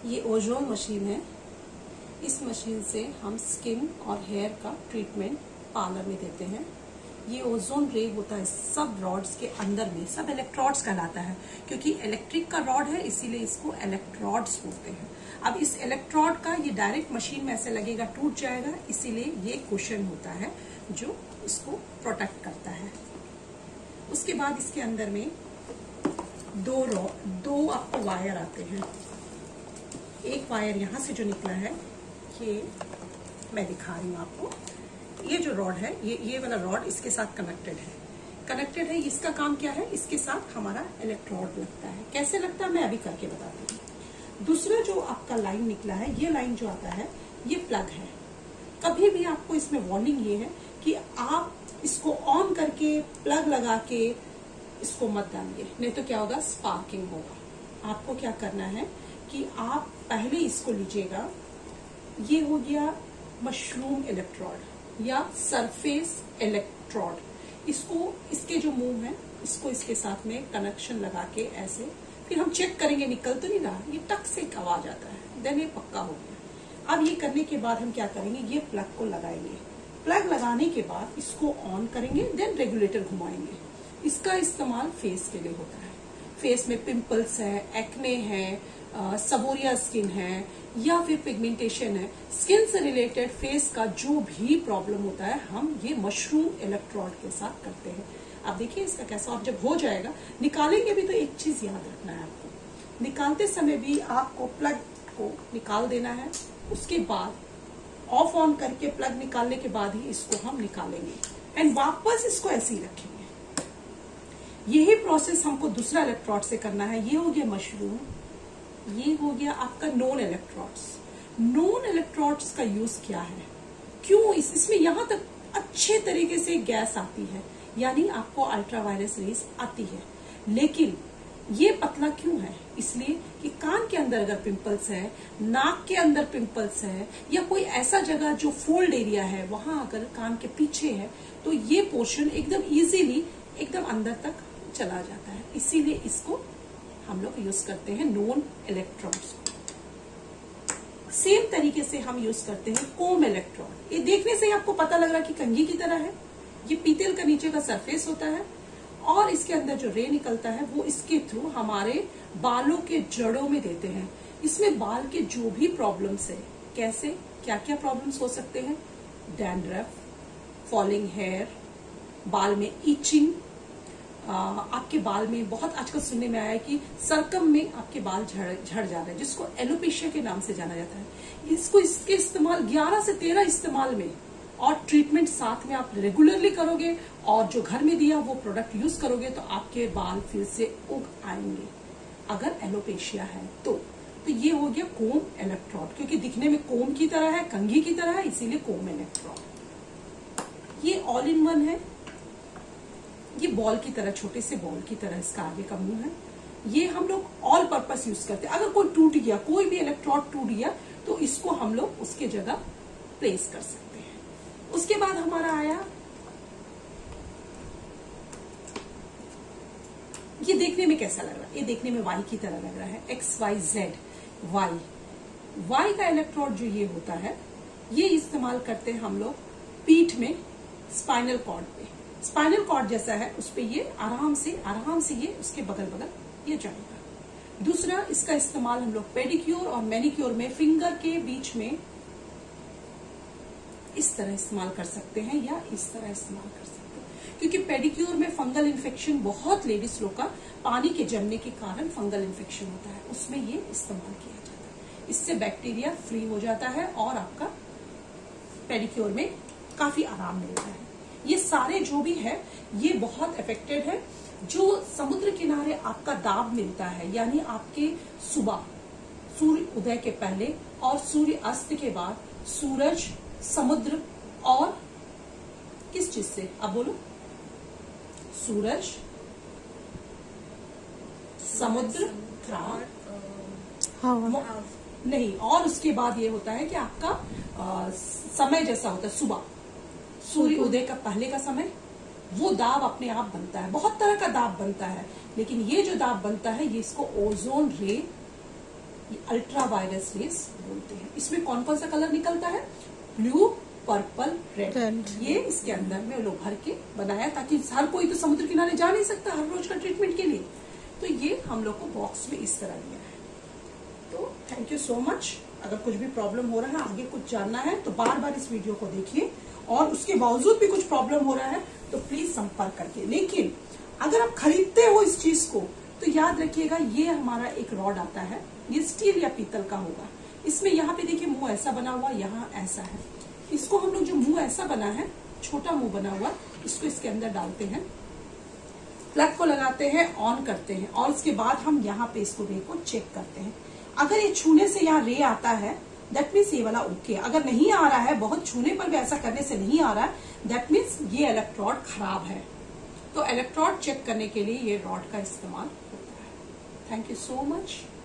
ये ozone machine है। इस मशीन से हम स्किन और हेयर का ट्रीटमेंट पार्लर में देते हैं। ये ओजोन रे होता है सब रॉड्स के अंदर में, सब इलेक्ट्रोड्स कहलाता है, क्योंकि इलेक्ट्रिक का रॉड है इसीलिए इसको इलेक्ट्रोड्स बोलते हैं। अब इस इलेक्ट्रोड का ये डायरेक्ट मशीन में ऐसे लगेगा, टूट जाएगा, इसीलिए ये कुशन होता है जो इसको प्रोटेक्ट करता है। उसके बाद इसके अंदर में दो आपको वायर आते हैं। एक वायर यहां से जो निकला है ये मैं दिखा रही हूँ आपको। ये जो रॉड है ये वाला रॉड इसके साथ कनेक्टेड है। इसका काम क्या है, इसके साथ हमारा इलेक्ट्रोड लगता है। कैसे लगता है मैं अभी करके बताती हूँ। दूसरा जो आपका लाइन निकला है, ये लाइन जो आता है ये प्लग है। कभी भी आपको इसमें वार्निंग ये है कि आप इसको ऑन करके प्लग लगा के इसको मत डालिए, नहीं तो क्या होगा, स्पार्किंग होगा। आपको क्या करना है कि आप पहले इसको लीजिएगा। ये हो गया मशरूम इलेक्ट्रोड या सरफेस इलेक्ट्रोड। इसको इसके जो मुंह है इसको इसके साथ में कनेक्शन लगा के ऐसे, फिर हम चेक करेंगे निकल तो नहीं रहा, ये टक से एक आवाज आता है, देन ये पक्का हो गया। अब ये करने के बाद हम क्या करेंगे, ये प्लग को लगाएंगे। प्लग लगाने के बाद इसको ऑन करेंगे, देन रेगुलेटर घुमाएंगे। इसका इस्तेमाल फेस के लिए होता है। फेस में पिंपल्स है, एक्ने है, सबोरिया स्किन है या फिर पिगमेंटेशन है, स्किन से रिलेटेड फेस का जो भी प्रॉब्लम होता है हम ये मशरूम इलेक्ट्रोड के साथ करते हैं। अब देखिए इसका कैसा, और जब हो जाएगा निकालेंगे भी तो एक चीज याद रखना है आपको, निकालते समय भी आपको प्लग को निकाल देना है। उसके बाद ऑफ ऑन करके प्लग निकालने के बाद ही इसको हम निकालेंगे एंड वापस इसको ऐसे ही रखेंगे। यही प्रोसेस हमको दूसरा इलेक्ट्रोड से करना है। ये हो गया मशरूम, ये हो गया आपका नॉन इलेक्ट्रोड्स। नॉन इलेक्ट्रोड्स का यूज क्या है, क्यों इसमें यहां तक अच्छे तरीके से गैस आती है, यानी आपको अल्ट्रावायलेट रेज आती है, लेकिन ये पतला क्यों है, इसलिए कि कान के अंदर अगर पिंपल्स है, नाक के अंदर पिंपल्स है, या कोई ऐसा जगह जो फोल्ड एरिया है वहां अगर कान के पीछे है तो ये पोर्शन एकदम इजीली एकदम अंदर तक चला जाता है। इसीलिए इसको हम लोग यूज करते हैं नॉन इलेक्ट्रोड्स। सेम तरीके से हम यूज करते हैं कोम इलेक्ट्रोड। ये देखने से ही आपको पता लग रहा कि कंघी की तरह है। ये पीतल का नीचे का सरफेस होता है और इसके अंदर जो रे निकलता है वो इसके थ्रू हमारे बालों के जड़ों में देते हैं। इसमें बाल के जो भी प्रॉब्लम्स है, कैसे क्या क्या प्रॉब्लम्स हो सकते हैं, डैंड्रफ, फॉलिंग हेयर, बाल में इचिंग, आपके बाल में बहुत आजकल सुनने में आया है कि सरकम में आपके बाल झड़ जा रहे हैं, जिसको एलोपेशिया के नाम से जाना जाता है। इसके इस्तेमाल 11 से 13 इस्तेमाल में और ट्रीटमेंट साथ में आप रेगुलरली करोगे और जो घर में दिया वो प्रोडक्ट यूज करोगे तो आपके बाल फिर से उग आएंगे, अगर एलोपेशिया है तो ये हो गया कोम इलेक्ट्रोड, क्योंकि दिखने में कोम की तरह है, कंघी की तरह है, इसीलिए कोम इलेक्ट्रोड। ये ऑल इन वन है। ये बॉल की तरह, छोटे से बॉल की तरह इसका आगे का मुंह है। ये हम लोग ऑल पर्पस यूज करते हैं। अगर कोई टूट गया, कोई भी इलेक्ट्रोड टूट गया तो इसको हम लोग उसके जगह प्लेस कर सकते हैं। उसके बाद हमारा आया, ये देखने में कैसा लग रहा है, ये देखने में वाई की तरह लग रहा है, XYZ वाई का इलेक्ट्रोड जो ये होता है, ये इस्तेमाल करते हैं हम लोग पीठ में, स्पाइनल कॉर्ड पे। स्पाइनल कॉर्ड जैसा है उस पे ये आराम से ये उसके बगल ये जाएगा। दूसरा इसका इस्तेमाल हम लोग पेडिक्योर और मैनिक्योर में फिंगर के बीच में इस तरह इस्तेमाल कर सकते हैं या इस तरह इस्तेमाल कर सकते हैं, क्योंकि पेडिक्योर में फंगल इन्फेक्शन बहुत लेडीज लोग का पानी के जमने के कारण फंगल इन्फेक्शन होता है, उसमें ये इस्तेमाल किया जाता है। इससे बैक्टीरिया फ्री हो जाता है और आपका पेडिक्योर में काफी आराम मिलता है। ये सारे जो भी है ये बहुत इफेक्टेड है। जो समुद्र किनारे आपका दाब मिलता है, यानी आपके सुबह सूर्य उदय के पहले और सूर्य अस्त के बाद सूरज, समुद्र और किस चीज से, अब बोलो, सूरज, समुद्र, नहीं, और उसके बाद ये होता है कि आपका समय जैसा होता है, सुबह सूर्य उदय का पहले का समय, वो दाब अपने आप बनता है। बहुत तरह का दाब बनता है, लेकिन ये जो दाब बनता है ये इसको ओजोन रे ये अल्ट्रा वायलेट रेज बोलते हैं। इसमें कौन कौन सा कलर निकलता है? Blue, purple, red. ये इसके अंदर में लोग भर के बनाया ताकि हर कोई तो समुद्र किनारे जा नहीं सकता हर रोज का ट्रीटमेंट के लिए, तो ये हम लोग को बॉक्स में इस तरह दिया है। तो थैंक यू सो मच। अगर कुछ भी प्रॉब्लम हो रहा है, आगे कुछ जानना है, तो बार बार इस वीडियो को देखिए, और उसके बावजूद भी कुछ प्रॉब्लम हो रहा है तो प्लीज संपर्क करके। लेकिन अगर आप खरीदते हो इस चीज को तो याद रखिएगा, ये हमारा एक रॉड आता है, ये स्टील या पीतल का होगा। इसमें यहाँ पे देखिए मुंह ऐसा बना हुआ, यहाँ ऐसा है। इसको हम लोग जो मुंह ऐसा बना है, छोटा मुंह बना हुआ, इसको इसके अंदर डालते हैं, प्लग को लगाते हैं, ऑन करते हैं, और उसके बाद हम यहाँ पे इसको रे को चेक करते हैं। अगर ये छूने से यहाँ रे आता है, दैट मीन्स ये वाला ओके। अगर नहीं आ रहा है, बहुत छूने पर भी ऐसा करने से नहीं आ रहा है, दैट मीन्स ये इलेक्ट्रोड खराब है। तो इलेक्ट्रोड चेक करने के लिए ये रॉड का इस्तेमाल होता है। Thank you so much.